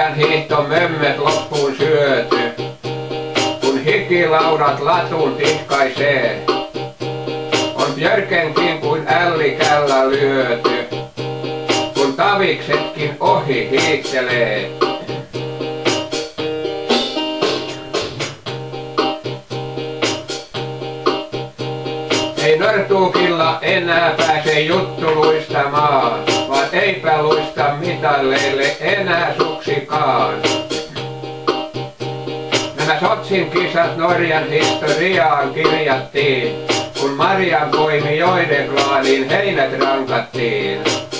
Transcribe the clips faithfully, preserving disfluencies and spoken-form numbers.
Norjan hiihtomömmöt loppuun syöty, kun hikilaudat latun tihkaisee. On Björkenkin kuin ällikällä lyöty, kun taviksetkin ohi hiihtelee. Ei nortuukilla enää pääse juttu luistamaan, vaan eipä luista mitalleille enää suksikaan. Nämä Sotsin kisat Norjan historiaan kirjattiin, kun Marian poimijoiden klaaniin heinät rankattiin.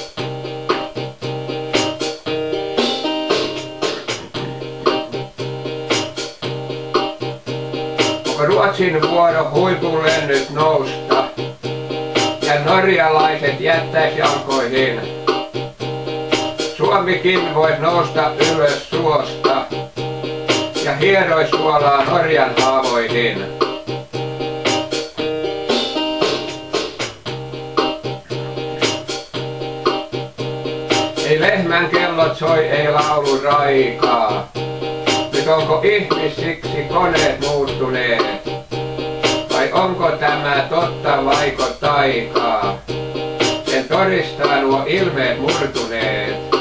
Onko Ruotsin vuoro huipulle nyt nousta ja norjalaiset jättäis jalkoihin? Suomikin vois nousta ylös suosta ja hierois suolaa Norjan haavoihin. Ei lehmän kellot soi, ei laulu raikaa. Nyt onko ihmisiksi koneet muuttuneet? Vai onko tämä totta vaiko taikaa? Sen todistaa nuo ilmeet murtuneet.